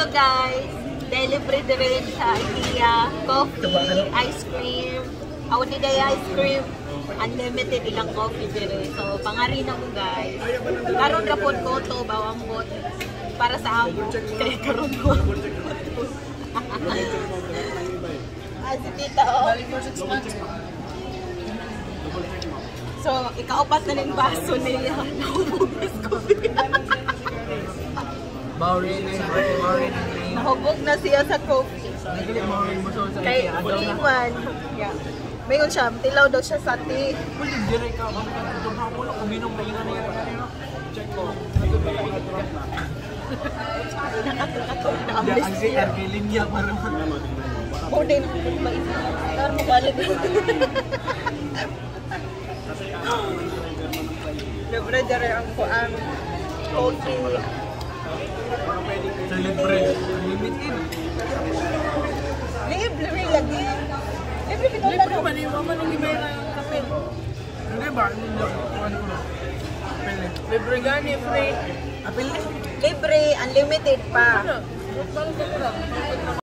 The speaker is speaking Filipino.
Ito guys, delivery rin sa IKEA. Coffee, ice cream. Audi day ice cream. Unlimited ilang coffee dire. So, pangarina mo guys. Karon ra pod ko to bawang bot para sa amo. Kaya karon mo. Si tita oh. So, ikaapat na ng baso niya. Nahubugas ko. Nahubog na siya sa coffee. Kay Iman. Yeah. Mayon siya, tilaw daw siya sa tea. Uminom na yun na check ko. Nakatulog na ang Ang si Arkelin niya para o din, tar mo balik. Libre dere ang kuan. Coffee. Celebrate. Limited. Libre lagi. Libre bitaw na. Libre ba niyo? Mama nung ibay na kape. Hindi ba? Libre gani, free. Apel Libre, unlimited pa.